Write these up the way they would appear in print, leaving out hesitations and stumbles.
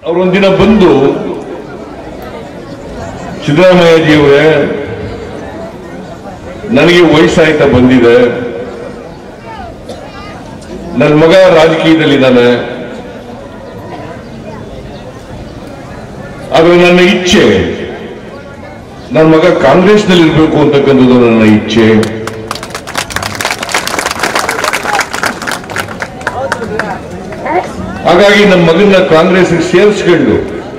ಅವರೊಂದಿನ ಬಂದು ಸಿದ್ದರಾಮಯ್ಯಜಿಯವರೇ, ನನಗೆ ವಯಸ್ಸಾಯ್ತಾ ಬಂದಿದೆ, ನನ್ನ ಮಗ ರಾಜಕೀಯದಲ್ಲಿದ್ದಾನೆ, ಆದರೆ ನನ್ನ ಇಚ್ಛೆ ನನ್ನ ಮಗ ಕಾಂಗ್ರೆಸ್ನಲ್ಲಿ ಇರಬೇಕು ಅಂತಕ್ಕಂಥದ್ದು ನನ್ನ ಇಚ್ಛೆ. ಹಾಗಾಗಿ ನಮ್ಮ ಮಗನ ಕಾಂಗ್ರೆಸ್ಗೆ ಸೇರಿಸ್ಕೊಂಡು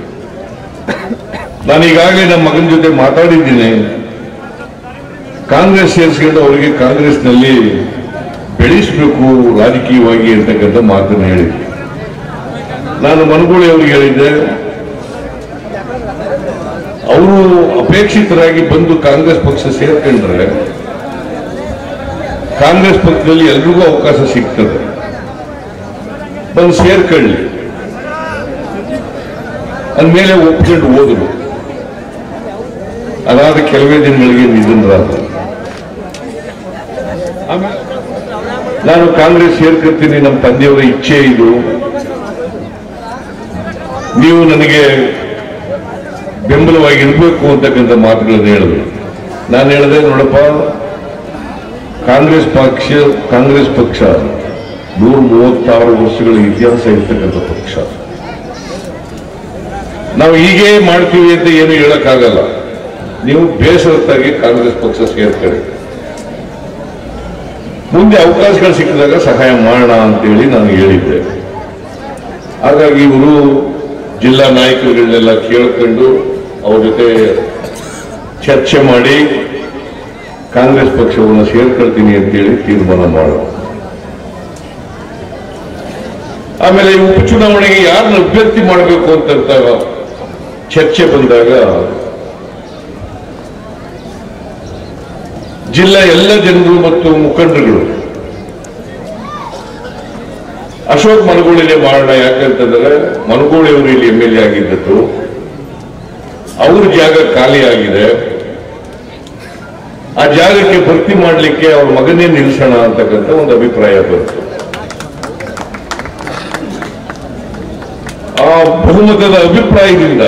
ನಾನೀಗಾಗಲೇ ನಮ್ಮ ಮಗನ ಜೊತೆ ಮಾತಾಡಿದ್ದೀನಿ. ಕಾಂಗ್ರೆಸ್ ಸೇರಿಸ್ಕೊಂಡು ಅವರಿಗೆ ಕಾಂಗ್ರೆಸ್ನಲ್ಲಿ ಬೆಳೆಸಬೇಕು ರಾಜಕೀಯವಾಗಿ ಅಂತಕ್ಕಂಥ ಮಾತನ್ನು ಹೇಳಿದ್ದೆ. ನಾನು ಮನಗೂಳಿ ಅವರಿಗೆ ಹೇಳಿದ್ದೆ, ಅವರು ಅಪೇಕ್ಷಿತರಾಗಿ ಬಂದು ಕಾಂಗ್ರೆಸ್ ಪಕ್ಷ ಸೇರ್ಕೊಂಡ್ರೆ ಕಾಂಗ್ರೆಸ್ ಪಕ್ಷದಲ್ಲಿ ಎಲ್ರಿಗೂ ಅವಕಾಶ ಸಿಗ್ತದೆ, ಬಂದು ಸೇರ್ಕೊಳ್ಳಿ ಅಂದಮೇಲೆ ಒಪ್ಕೊಂಡು ಹೋದ್ರು. ಅದಾದ ಕೆಲವೇ ದಿನಗಳಿಗೆ ನಿಧನರಾದರು. ಆಮೇಲೆ ನಾನು ಕಾಂಗ್ರೆಸ್ ಸೇರ್ಕೊಳ್ತೀನಿ, ನಮ್ಮ ತಂದೆಯವರ ಇಚ್ಛೆ ಇದು, ನೀವು ನನಗೆ ಬೆಂಬಲವಾಗಿರ್ಬೇಕು ಅಂತಕ್ಕಂಥ ಮಾತುಗಳನ್ನು ಹೇಳಿದ್ರು. ನಾನು ಹೇಳಿದೆ, ನೋಡಪ್ಪ, ಕಾಂಗ್ರೆಸ್ ಪಕ್ಷ 136 ವರ್ಷಗಳ ಇತಿಹಾಸ ಇರ್ತಕ್ಕಂಥ ಪಕ್ಷ. ನಾವು ಹೀಗೆ ಮಾಡ್ತೀವಿ ಅಂತ ಏನು ಹೇಳಕ್ಕಾಗಲ್ಲ. ನೀವು ಬೇಸರತ್ತಾಗಿ ಕಾಂಗ್ರೆಸ್ ಪಕ್ಷ ಸೇರ್ಕೊಳ್ಳಿ, ಮುಂದೆ ಅವಕಾಶಗಳು ಸಿಕ್ಕಿದಾಗ ಸಹಾಯ ಮಾಡೋಣ ಅಂತೇಳಿ ನಾನು ಹೇಳಿದ್ದೆ. ಹಾಗಾಗಿ ಇವರು ಜಿಲ್ಲಾ ನಾಯಕರುಗಳನ್ನೆಲ್ಲ ಕೇಳ್ಕೊಂಡು ಅವ್ರ ಜೊತೆ ಚರ್ಚೆ ಮಾಡಿ ಕಾಂಗ್ರೆಸ್ ಪಕ್ಷವನ್ನು ಸೇರ್ಕೊಳ್ತೀನಿ ಅಂತೇಳಿ ತೀರ್ಮಾನ ಮಾಡೋದು. ಆಮೇಲೆ ಈ ಉಪಚುನಾವಣೆಗೆ ಯಾರನ್ನ ಅಭ್ಯರ್ಥಿ ಮಾಡಬೇಕು ಅಂತ ಚರ್ಚೆ ಬಂದಾಗ ಜಿಲ್ಲಾ ಎಲ್ಲ ಜನರು ಮತ್ತು ಮುಖಂಡರುಗಳು ಅಶೋಕ್ ಮನಗೂಳಿನೇ ಮಾಡೋಣ, ಯಾಕಂತಂದ್ರೆ ಮನಗೂಳಿ ಅವರು ಇಲ್ಲಿ MLA ಆಗಿದ್ದದ್ದು, ಅವ್ರ ಜಾಗ ಖಾಲಿ ಆಗಿದೆ, ಆ ಜಾಗಕ್ಕೆ ಭರ್ತಿ ಮಾಡಲಿಕ್ಕೆ ಅವ್ರ ಮಗನೇ ನಿಲ್ಲಿಸೋಣ ಅಂತಕ್ಕಂಥ ಒಂದು ಅಭಿಪ್ರಾಯ ಬಂತು. ಆ ಬಹುಮತದ ಅಭಿಪ್ರಾಯದಿಂದ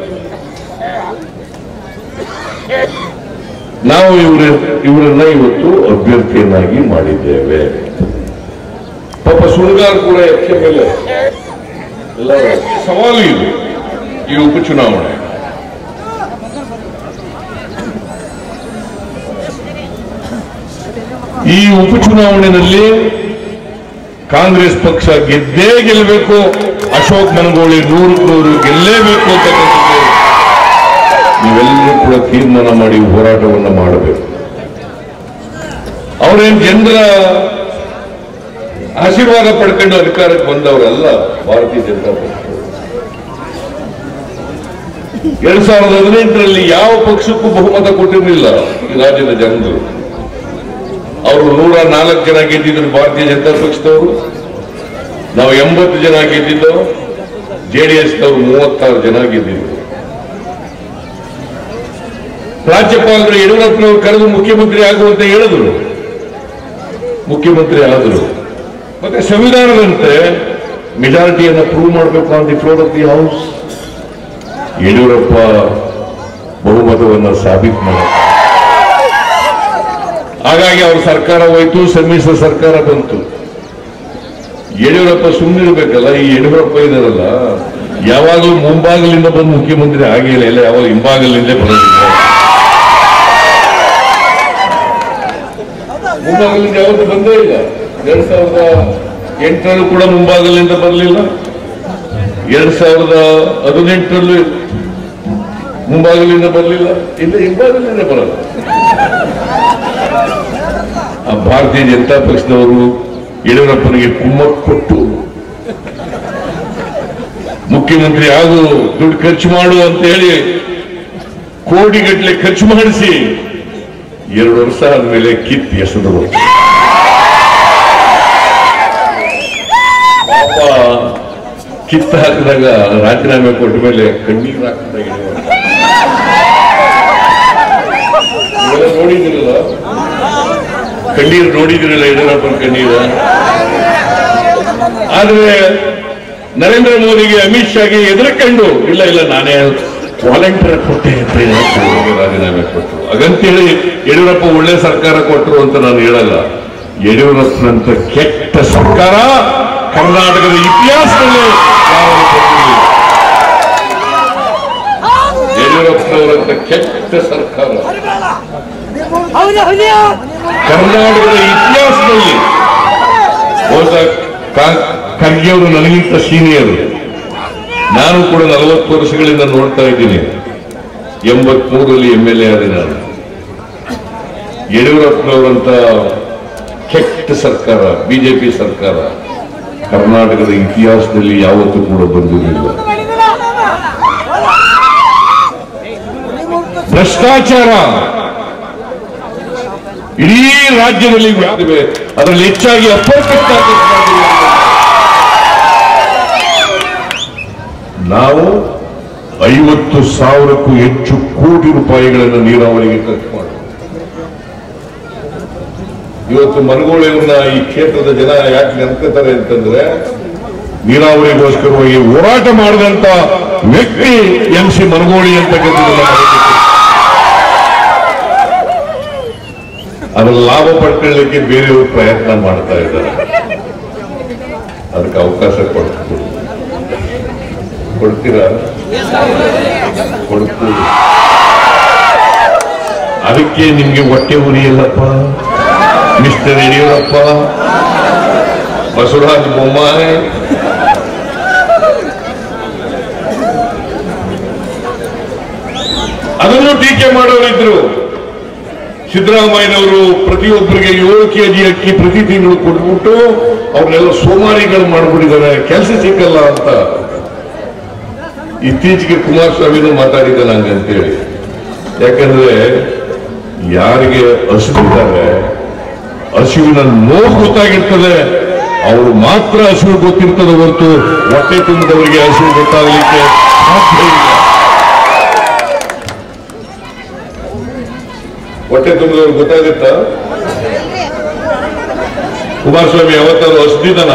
ನಾವು ಇವರನ್ನ ಇವತ್ತು ಅಭ್ಯರ್ಥಿಯನ್ನಾಗಿ ಮಾಡಿದ್ದೇವೆ. ಪಾಪ ಸುಳ್ಗಾರ್ ಕೂಡ ಮೇಲೆ ಎಲ್ಲ ಸವಾಲು ಇದೆ ಈ ಉಪಚುನಾವಣೆ. ಈ ಉಪಚುನಾವಣೆಯಲ್ಲಿ ಕಾಂಗ್ರೆಸ್ ಪಕ್ಷ ಗೆದ್ದೇ ಗೆಲ್ಲಬೇಕು, ಅಶೋಕ್ ಮನಗೂಳಿ 100% ಗೆಲ್ಲೇಬೇಕು ಅಂತಕ್ಕಂಥದ್ದು ನೀವೆಲ್ಲರೂ ಕೂಡ ತೀರ್ಮಾನ ಮಾಡಿ ಹೋರಾಟವನ್ನು ಮಾಡಬೇಕು. ಅವರೇನು ಜನರ ಆಶೀರ್ವಾದ ಪಡ್ಕೊಂಡು ಅಧಿಕಾರಕ್ಕೆ ಬಂದವರಲ್ಲ. ಭಾರತೀಯ ಜನತಾ ಪಕ್ಷ 2018ರಲ್ಲಿ ಯಾವ ಪಕ್ಷಕ್ಕೂ ಬಹುಮತ ಕೊಟ್ಟಿರಲಿಲ್ಲ ಈ ರಾಜ್ಯದ ಜನರು. ಅವರು 104 ಜನ ಗೆದ್ದಿದ್ರು ಭಾರತೀಯ ಜನತಾ ಪಕ್ಷದವರು, ನಾವು 80 ಜನ ಗೆದ್ದಿದ್ದವು, JDSನವರು 36 ಜನ ಗೆದ್ದಿದ್ರು. ರಾಜ್ಯಪಾಲರು ಯಡಿಯೂರಪ್ಪನವರು ಕರೆದು ಮುಖ್ಯಮಂತ್ರಿ ಆಗುವಂತ ಹೇಳಿದ್ರು, ಮುಖ್ಯಮಂತ್ರಿ ಆದರು. ಮತ್ತೆ ಸಂವಿಧಾನದಂತೆ ಮೆಜಾರಿಟಿಯನ್ನು ಪ್ರೂವ್ ಮಾಡಬೇಕು on the floor of the house. Yediyurappa ಬಹುಮತವನ್ನು ಸಾಬೀತು ಮಾಡ, ಹಾಗಾಗಿ ಅವ್ರ ಸರ್ಕಾರ ಹೋಯ್ತು, ಸಮ್ಮಿಶ್ರ ಸರ್ಕಾರ ಬಂತು. ಯಡಿಯೂರಪ್ಪ ಸುಮ್ಮನಿರ್ಬೇಕಲ್ಲ. ಈ ಯಡಿಯೂರಪ್ಪ ಇದಾರಲ್ಲ, ಯಾವಾಗಲೂ ಮುಂಭಾಗಲಿಂದ ಬಂದು ಮುಖ್ಯಮಂತ್ರಿ ಆಗಿಲ್ಲ, ಎಲ್ಲ ಯಾವಾಗ ಹಿಂಭಾಗಲಿಂದ ಬರೋದಿಲ್ಲ. ಮುಂಭಾಗಲಿಂದ ಯಾವತ್ತು ಬಂದೇ ಇಲ್ಲ. 2008ರಲ್ಲೂ ಕೂಡ ಮುಂಭಾಗಲಿಂದ ಬರಲಿಲ್ಲ, 2018ರಲ್ಲೂ ಮುಂಭಾಗಲಿಂದ ಬರಲಿಲ್ಲ, ಇಲ್ಲ ಹಿಂಭಾಗಲಿಂದ ಬರಲ್ಲ. ಆ ಭಾರತೀಯ ಜನತಾ ಪಕ್ಷದವರು ಯಡಿಯೂರಪ್ಪನಿಗೆ ಕುಮ್ಮಕ್ಕು ಕೊಟ್ಟು ಮುಖ್ಯಮಂತ್ರಿ ಆಗು, ದುಡ್ಡು ಖರ್ಚು ಮಾಡು ಅಂತ ಹೇಳಿ ಕೋಟಿಗಟ್ಟಲೆ ಖರ್ಚು ಮಾಡಿಸಿ 2 ವರ್ಷ ಆದ್ಮೇಲೆ ಕಿತ್ತು ಎಸೆದರು. ಪಾಪ ಕಿತ್ತು ಹಾಕಿದಾಗ ರಾಜೀನಾಮೆ ಕೊಟ್ಟ ಮೇಲೆ ಕಣ್ಣೀರು ಹಾಕಿದಾಗ ನೋಡಿದಿರಲ್ಲ, ಕಣ್ಣೀರು ನೋಡಿದಿರಲ್ಲ ಯಡಿಯೂರಪ್ಪನ ಕಣ್ಣೀರು. ಆದ್ರೆ ನರೇಂದ್ರ ಮೋದಿಗೆ ಅಮಿತ್ ಶಾಗೆ ಎದುರುಕೊಂಡು ಇಲ್ಲ ಇಲ್ಲ ನಾನೇ ವಾಲಂಟಿಯರ್ ಕೊಟ್ಟೆ ಅಂತ ರಾಜೀನಾಮೆ ಕೊಟ್ಟರು. ಹಾಗಂತೇಳಿ ಯಡಿಯೂರಪ್ಪ ಒಳ್ಳೆ ಸರ್ಕಾರ ಕೊಟ್ಟರು ಅಂತ ನಾನು ಹೇಳಲ್ಲ. ಯಡಿಯೂರಪ್ಪನಂತ ಕೆಟ್ಟ ಸರ್ಕಾರ ಕರ್ನಾಟಕದ ಇತಿಹಾಸದಲ್ಲಿ ಯಡಿಯೂರಪ್ಪನವರಂತ ಕೆಟ್ಟ ಸರ್ಕಾರ ಕರ್ನಾಟಕದ ಇತಿಹಾಸದಲ್ಲಿ ಖರ್ಗೆ ಅವರು ನನಗಿಂತ ಸೀನಿಯರ್. ನಾನು ಕೂಡ 40 ವರ್ಷಗಳಿಂದ ನೋಡ್ತಾ ಇದ್ದೀನಿ. 83ರಲ್ಲಿ MLA ಆದ ನಾನು. ಯಡಿಯೂರಪ್ಪನವರಂತ ಕೆಟ್ಟ ಸರ್ಕಾರ ಬಿಜೆಪಿ ಸರ್ಕಾರ ಕರ್ನಾಟಕದ ಇತಿಹಾಸದಲ್ಲಿ ಯಾವತ್ತೂ ಕೂಡ ಬಂದಿರಲಿಲ್ಲ. ಭ್ರಷ್ಟಾಚಾರ ಇಡೀ ರಾಜ್ಯದಲ್ಲಿ ವ್ಯಾಪಿವೆ. ಅದರಲ್ಲಿ ಹೆಚ್ಚಾಗಿ ಅಪರಿಚಿತ ನಾವು 50,000ಕ್ಕೂ ಹೆಚ್ಚು ಕೋಟಿ ರೂಪಾಯಿಗಳನ್ನು ನೀರಾವರಿಗೆ ಖರ್ಚು ಮಾಡಿದ್ವಿ. ಇವತ್ತು ಮನಗೋಳಿಯನ್ನ ಈ ಕ್ಷೇತ್ರದ ಜನ ಯಾಕೆ ನೆನ್ಕೋತಾರೆ ಅಂತಂದ್ರೆ ನೀರಾವರಿಗೋಸ್ಕರವಾಗಿ ಹೋರಾಟ ಮಾಡಿದಂತ ವ್ಯಕ್ತಿ MC ಮನಗೋಳಿ ಅಂತಕ್ಕಂಥದ್ದನ್ನ ಅದರ ಲಾಭ ಪಡ್ಕೊಳ್ಳಿಕ್ಕೆ ಬೇರೆಯವರು ಪ್ರಯತ್ನ ಮಾಡ್ತಾ ಇದ್ದಾರೆ. ಅದಕ್ಕೆ ಅವಕಾಶ ಕೊಡ್ತೀರಾ? ಕೊಡ್ತೀವಿ. ಅದಕ್ಕೆ ನಿಮ್ಗೆ ಹೊಟ್ಟೆ ಉರಿಯಲ್ಲಪ್ಪ ಮಿಸ್ಟರ್ ಯಡಿಯೂರಪ್ಪ, ಬಸವರಾಜ ಬೊಮ್ಮಾಯಿ, ಅದನ್ನು ಟೀಕೆ ಮಾಡೋರಿದ್ರು. ಸಿದ್ದರಾಮಯ್ಯನವರು ಪ್ರತಿಯೊಬ್ಬರಿಗೆ 7 kg ಅಕ್ಕಿ ಪ್ರತಿ ತಿಂಗಳು ಕೊಟ್ಬಿಟ್ಟು ಅವ್ರನ್ನೆಲ್ಲ ಸೋಮಾರಿಗಳು ಮಾಡ್ಬಿಟ್ಟಿದ್ದಾರೆ, ಕೆಲಸ ಸಿಕ್ಕಲ್ಲ ಅಂತ. ಇತ್ತೀಚೆಗೆ ಕುಮಾರಸ್ವಾಮಿನೂ ಮಾತಾಡಿದ್ದಾನೆ ಹಂಗಂತೇಳಿ. ಯಾಕಂದ್ರೆ ಯಾರಿಗೆ ಹಸಿವಿದ್ದಾರೆ, ಹಸಿವಿನ ನೋವು ಗೊತ್ತಾಗಿರ್ತದೆ, ಅವರು ಮಾತ್ರ ಹಸಿವು ಗೊತ್ತಿರ್ತದೆ ಹೊರತು ಹೊಟ್ಟೆ ತುಂಬಿದವರಿಗೆ ಹಸಿವು ಗೊತ್ತಾಗಲಿಕ್ಕೆ ಸಾಧ್ಯ ಇಲ್ಲ. ಹೊಟ್ಟೆ ತುಂಬಿದವ್ರಿಗೆ ಗೊತ್ತಾಗುತ್ತ? ಕುಮಾರಸ್ವಾಮಿ ಯಾವತ್ತಾದ್ರು ಹಸಿದಿದ್ದಾನ?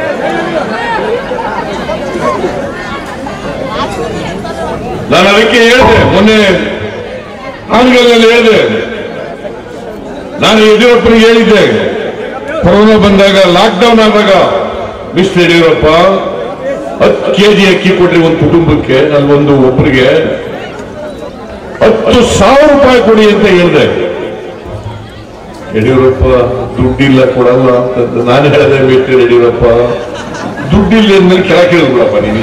ನಾನು ಅದಕ್ಕೆ ಹೇಳಿದೆ, ಮೊನ್ನೆ ಹಾನಗಲ್ನಲ್ಲಿ ಹೇಳಿದೆ, ನಾನು ಯಡಿಯೂರಪ್ಪನಿಗೆ ಹೇಳಿದ್ದೆ, ಕೊರೋನಾ ಬಂದಾಗ ಲಾಕ್ಡೌನ್ ಆದಾಗ, ಮಿಸ್ಟರ್ ಯಡಿಯೂರಪ್ಪ 10 kg ಅಕ್ಕಿ ಕೊಡ್ರಿ ಒಂದು ಕುಟುಂಬಕ್ಕೆ, ಒಬ್ಬರಿಗೆ 10,000 ರೂಪಾಯಿ ಕೊಡಿ ಅಂತ ಹೇಳಿದೆ. ಯಡಿಯೂರಪ್ಪ ದುಡ್ಡಿಲ್ಲ ಕೊಡಲ್ಲ ಅಂತ ನಾನು ಹೇಳಿದೆ. ಮಿಸ್ಟರ್ ಯಡಿಯೂರಪ್ಪ ದುಡ್ಡಿಲ್ಲ ಅಂದ್ಮೇಲೆ ಕೆಳಗೆ ಕೇಳಿದ್ಬಿಡಪ್ಪ ನೀನು.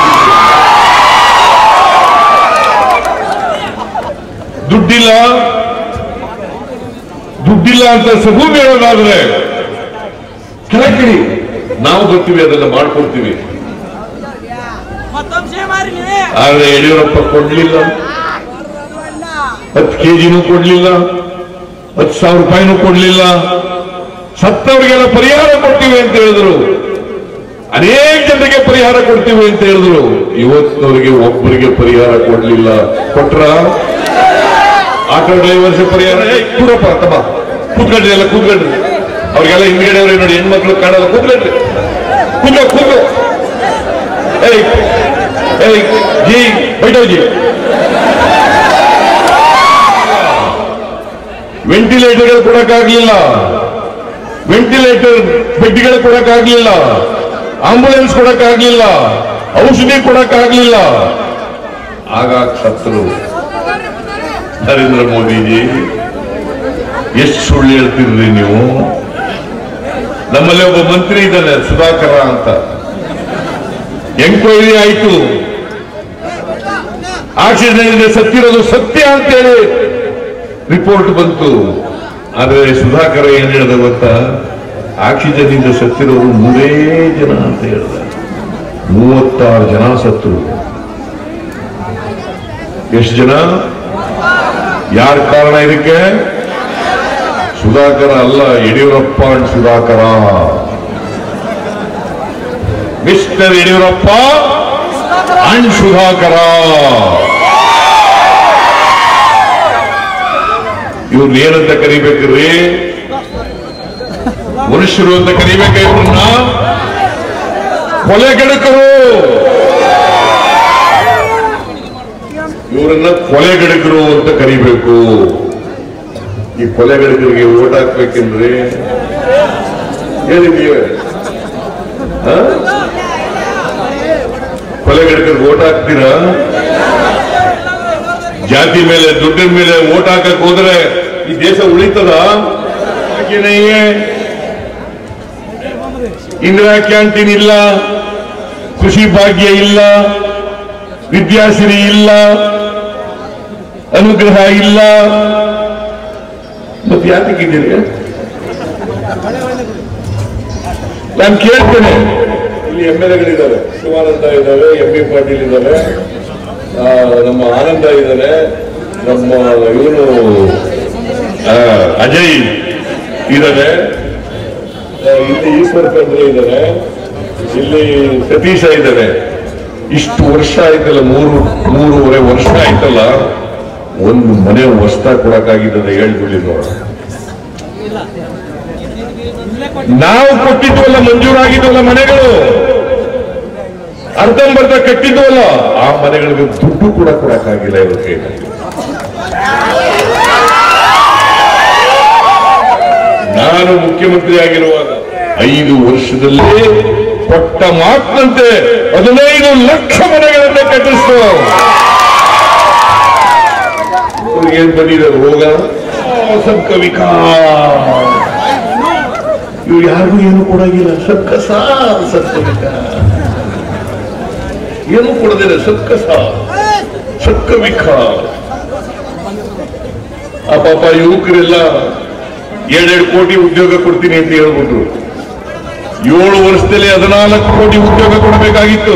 ದುಡ್ಡಿಲ್ಲ ಅಂತ ಸಬೂಬ್ ಹೇಳೋದಾದ್ರೆ ಕೆಳಕಿಡಿ, ನಾವು ಬರ್ತೀವಿ, ಅದೆಲ್ಲ ಮಾಡ್ಕೊಡ್ತೀವಿ. ಆದ್ರೆ ಯಡಿಯೂರಪ್ಪ ಕೊಡ್ಲಿಲ್ಲ, 10 kgನೂ ಕೊಡ್ಲಿಲ್ಲ, 10,000 ರೂಪಾಯಿನೂ ಕೊಡ್ಲಿಲ್ಲ. ಸತ್ತವರಿಗೆಲ್ಲ ಪರಿಹಾರ ಕೊಡ್ತೀವಿ ಅಂತ ಹೇಳಿದ್ರು, ಅನೇಕ ಜನರಿಗೆ ಪರಿಹಾರ ಕೊಡ್ತೀವಿ ಅಂತ ಹೇಳಿದ್ರು. ಇವತ್ತಿನವರಿಗೆ ಒಬ್ಬರಿಗೆ ಪರಿಹಾರ ಕೊಡ್ಲಿಲ್ಲ. ಕೊಟ್ರ ಆಟೋ ಡ್ರೈವರ್ಸ್ ಪರಿಹಾರ ಕೂಡಪ್ಪ ತಮ್ಮ ಕೂತ್ಕೊಂಡ್ರಿ, ಎಲ್ಲ ಕೂತ್ಕೊಂಡ್ರಿ. ಅವ್ರಿಗೆಲ್ಲ ಹಿಂದ್ಗಡೆ ಅವ್ರಿಗೆ ನೋಡಿ, ಹೆಣ್ಮಕ್ಳು ಕಾಣಲ್ಲ, ಕೂತ್ಕೊಂಡ್ರಿ, ಕೂತ್ಕೋ ಜಿ ಬೈಟೋಜಿ. ವೆಂಟಿಲೇಟರ್ಗಳು ಕೊಡಕ್ಕಾಗ್ಲಿಲ್ಲ, ವೆಂಟಿಲೇಟರ್ ಬೆಡ್ಗಳು ಕೊಡಕ್ಕಾಗ್ಲಿಲ್ಲ, ಆಂಬುಲೆನ್ಸ್ ಕೊಡಕ್ಕಾಗ್ಲಿಲ್ಲ, ಔಷಧಿ ಕೊಡಕ್ಕಾಗ್ಲಿಲ್ಲ. ಆಗಾಗ ಸತ್ತರು. ನರೇಂದ್ರ ಮೋದಿಜಿ ಎಷ್ಟು ಸುಳ್ಳು ಹೇಳ್ತಿರ್ರಿ ನೀವು. ನಮ್ಮಲ್ಲಿ ಒಬ್ಬ ಮಂತ್ರಿ ಇದ್ದಾನೆ ಸುಧಾಕರ ಅಂತ, ಎಂಕ್ವೈರಿ ಆಯ್ತು, ಆಕ್ಸಿಡೆಂಟ್ ಸತ್ತಿರೋದು ಸತ್ಯ ಅಂತೇಳಿ ರಿಪೋರ್ಟ್ ಬಂತು. ಆದ್ರೆ ಸುಧಾಕರ ಏನ್ ಹೇಳಿದ ಗೊತ್ತಾ? ಆಕ್ಸಿಜನ್ ಇಂದ ಸತ್ತಿರೋರು 3 ಜನ ಅಂತ ಹೇಳಿದ. 36 ಜನ ಸತ್ತರು. ಎಷ್ಟು ಜನ? ಯಾರ ಕಾರಣ ಇದಕ್ಕೆ? ಸುಧಾಕರ ಅಲ್ಲ, Yediyurappa and Sudhakar. Mister Yediyurappa and Sudhakar. ಇವ್ರನ್ನ ಏನಂತ ಕರಿಬೇಕ್ರಿ? ಮನುಷ್ಯರು ಅಂತ ಕರಿಬೇಕ ಇವ್ರನ್ನ? ಕೊಲೆಗಡಕರು, ಇವರನ್ನ ಕೊಲೆಗಡಕರು ಅಂತ ಕರಿಬೇಕು. ಈ ಕೊಲೆಗಡಕರಿಗೆ ಓಟ್ ಹಾಕ್ಬೇಕೆಂದ್ರೆ ಏನಿದೆಯೇ? ಕೊಲೆಗಡಕರಿಗೆ ಓಟ್ ಹಾಕ್ತೀರಾ? ಜಾತಿ ಮೇಲೆ ದುಡ್ಡಿನ ಮೇಲೆ ಓಟ್ ಹಾಕಕ್ ಹೋದ್ರೆ ಈ ದೇಶ ಉಳಿತದ? ಇಂದಿರಾ ಕ್ಯಾಂಟೀನ್ ಇಲ್ಲ, ಕೃಷಿ ಭಾಗ್ಯ ಇಲ್ಲ, ವಿದ್ಯಾಶ್ರೀ ಇಲ್ಲ, ಅನುಗ್ರಹ ಇಲ್ಲ, ಮತ್ತೆ ಯಾತಕ್ಕಿದ್ದೀರಿ? ನಾನು ಕೇಳ್ತೇನೆ. ಇಲ್ಲಿ MLAಗಳಿದ್ದಾರೆ, ಶಿವಾನಂದ ಇದ್ದಾರೆ, MB ಪಾಟೀಲ್ ಇದ್ದಾರೆ, ನಮ್ಮ ಆನಂದ ಇದ್ದಾರೆ, ನಮ್ಮ ಇವನು ಅಜಯ್ ಇದ್ದಾರೆ, ಇಲ್ಲಿ ಈಶ್ವರ್ ಖಂಡ್ರೆ ಇದ್ದಾರೆ, ಇಲ್ಲಿ ಸತೀಶ ಇದ್ದಾರೆ. ಇಷ್ಟು ವರ್ಷ ಆಯ್ತಲ್ಲ, ಮೂರುವರೆ ವರ್ಷ ಆಯ್ತಲ್ಲ, ಒಂದು ಮನೆ ಹೊಸ್ದಾಗಿ ಕೊಡಕ್ಕಾಗಿದ್ದ ಹೇಳ್ಬಿಡಿ ನೋಡ. ನಾವು ಕೊಟ್ಟಿದ್ವಲ್ಲ, ಮಂಜೂರಾಗಿದ್ವಲ್ಲ ಮನೆಗಳು, ಅರ್ಧಂಬರ್ಧ ಕಟ್ಟಿದ್ವಲ್ಲ, ಆ ಮನೆಗಳಿಗೆ ದುಡ್ಡು ಕೂಡ ಕೊಡಕ್ಕಾಗಿಲ್ಲ ಇವ್ರ ಕೈಯಲ್ಲಿ. ನಾನು ಮುಖ್ಯಮಂತ್ರಿ ಆಗಿರುವಾಗ 5 ವರ್ಷದಲ್ಲಿ ಕೊಟ್ಟ ಮಾತಿನಂತೆ 15 ಲಕ್ಷ ಮನೆಗಳನ್ನ ಕಟ್ಟಿಸ್ತು. ಏನ್ ಬಂದಿದೆ ರೋಗ, ಸಬ್ಕ ವಿಕಾಸ್. ಇವ್ರು ಯಾರಿಗೂ ಏನು ಕೊಡಾಗಿಲ್ಲ, ಸಬ್ಕ ಸಾಥ್, ಸಬ್ಕ ವಿಕಾಸ್ ಏನು ಕೊಡದಿಲ್ಲ, ಸಬ್ಕ ಸಾಥ್, ಸಬ್ಕ ವಿಕಾಸ್. ಆ ಪಾಪ ಯುವಕರೆಲ್ಲ 7 ಕೋಟಿ ಉದ್ಯೋಗ ಕೊಡ್ತೀನಿ ಅಂತ ಹೇಳ್ಬಿಟ್ರು. 7 ವರ್ಷದಲ್ಲಿ 14 ಕೋಟಿ ಉದ್ಯೋಗ ಕೊಡಬೇಕಾಗಿತ್ತು.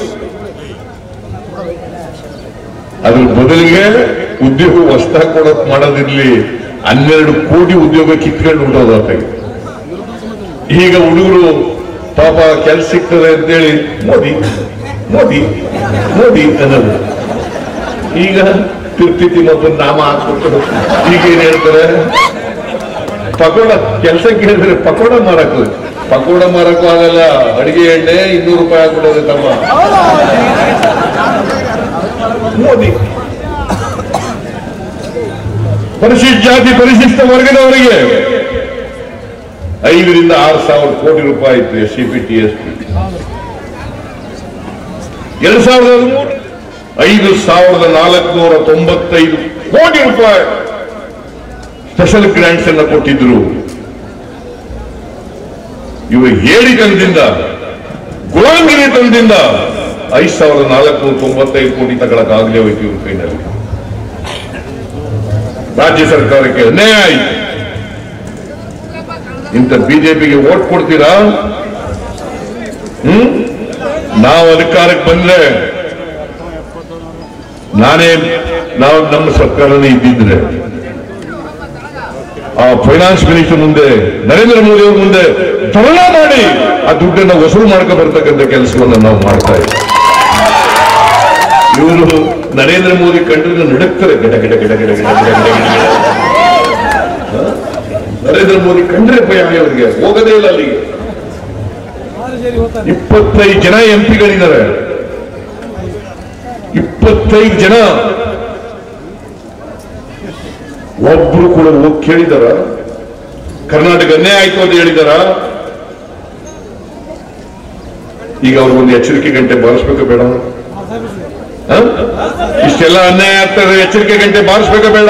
ಅದ್ರ ಬದಲಿಗೆ ಉದ್ಯೋಗ ಹೊಸ್ದಾಗಿ ಕೊಡೋಕ್ ಮಾಡೋದಿರ್ಲಿ, 12 ಕೋಟಿ ಉದ್ಯೋಗ ಕಿತ್ಕೊಂಡು ಉಂಟೋದಾಗಿ. ಈಗ ಹುಡುಗರು ಪಾಪ ಕೆಲ್ಸ ಸಿಗ್ತದೆ ಅಂತೇಳಿ ಮೋದಿ ಮೋದಿ ಮೋದಿ ಅನ್ನೋದು. ಈಗ ತಿರ್ತಿ ಮತ್ತೊಂದು ನಾಮ ಹಾಕ್ಬಿಟ್ಟು ಈಗ ಏನ್ ಹೇಳ್ತಾರೆ, ಪಕೋಡ ಕೆಲ್ಸಕ್ಕೆ ಹೇಳಿದ್ರೆ ಪಕೋಡ ಮಾರಕ್ಕೂ ಆಗಲ್ಲ, ಅಡಿಗೆ ಎಣ್ಣೆ 200 ರೂಪಾಯಿ ಹಾಕ್ಬಿಡೋದು ತಮ್ಮ ಮೋದಿ. ಪರಿಶಿಷ್ಟ ಜಾತಿ ಪರಿಶಿಷ್ಟ ವರ್ಗದವರಿಗೆ 5 ರಿಂದ 6 ಸಾವಿರ ಕೋಟಿ ರೂಪಾಯಿ ಇತ್ತು SCP TSP. 2013 5,495 ಕೋಟಿ ರೂಪಾಯಿ ಸ್ಪೆಷಲ್ ಗ್ರಾಂಟ್ಸ್ ಅನ್ನ ಕೊಟ್ಟಿದ್ರು. ಇವ ಹೇಳಿತನದಿಂದ, ಗುಲಾಮಗಿರಿತನದಿಂದ 5,495 ಕೋಟಿ ತಗೊಳಕ್ಕಾಗಲೇ ಹೋಯ್ತು ಇವ್ರ ಕೈನಲ್ಲಿ. ರಾಜ್ಯ ಸರ್ಕಾರಕ್ಕೆ ಅನ್ಯಾಯ ಆಯಿತು. ಇಂಥ ಬಿಜೆಪಿಗೆ ವೋಟ್ ಕೊಡ್ತೀರಾ? ನಾವು ಅಧಿಕಾರಕ್ಕೆ ಬಂದ್ರೆ ನಾವು ನಮ್ಮ ಸರ್ಕಾರನೇ ಇದ್ದಿದ್ರೆ ಆ ಫೈನಾನ್ಸ್ ಮಿನಿಸ್ಟರ್ ಮುಂದೆ, ನರೇಂದ್ರ ಮೋದಿ ಅವ್ರ ಮುಂದೆ ಧರಣ ಮಾಡಿ ಆ ದುಡ್ಡನ್ನು ವಸೂಲು ಮಾಡ್ಕೊ ಬರ್ತಕ್ಕಂಥ ಕೆಲಸವನ್ನು ನಾವು ಮಾಡ್ತಾ ಇದ್ದೀವಿ. ಇವರು ನರೇಂದ್ರ ಮೋದಿ ಕಂಡ್ರೆ ನಡುಕ್ತಾರೆ, ಗಿಡ ಗಿಡ ಗಿಡ ಗಿಡ ಗಿಡ ಗಿಡ ಗಿಡ ಗಿಡ. ನರೇಂದ್ರ ಮೋದಿ ಕಂಡ್ರೆ ಭಯ ಅವರಿಗೆ, ಹೋಗದೇ ಇಲ್ಲ ಅಲ್ಲಿಗೆ. 25 ಜನ MP ಗಳಿದ್ದಾರೆ, 25 ಜನ. ಒಬ್ರು ಕೂಡ ಹೋಗಿ ಕೇಳಿದಾರ? ಕರ್ನಾಟಕ ಅನ್ಯಾಯ ಆಯ್ತು ಅಂತ ಹೇಳಿದಾರ? ಈಗ ಅವ್ರಿಗೊಂದು ಎಚ್ಚರಿಕೆ ಗಂಟೆ ಬಾರಿಸ್ಬೇಕಾ ಬೇಡ? ಇಷ್ಟೆಲ್ಲ ಅನ್ಯಾಯ ಆಗ್ತದೆ, ಎಚ್ಚರಿಕೆ ಗಂಟೆ ಬಾರಿಸ್ಬೇಕಾ ಬೇಡ?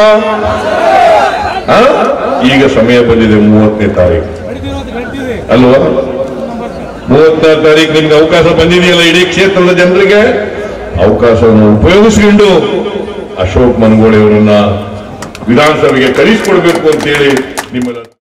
ಈಗ ಸಮಯ ಬಂದಿದೆ, 30ನೇ ತಾರೀಕು ಅಲ್ವಾ? 30ನೇ ತಾರೀಕು ನಿಮ್ಗೆ ಅವಕಾಶ ಬಂದಿದೆಯಲ್ಲ, ಇಡೀ ಕ್ಷೇತ್ರದ ಜನರಿಗೆ ಅವಕಾಶವನ್ನು ಉಪಯೋಗಿಸಿಕೊಂಡು ಅಶೋಕ್ ಮನಗೋಳಿ ಅವರನ್ನ ವಿಧಾನಸಭೆಗೆ ಕಳಿಸಿಕೊಡ್ಬೇಕು ಅಂತೇಳಿ ನಿಮ್ಮಲ್ಲಿ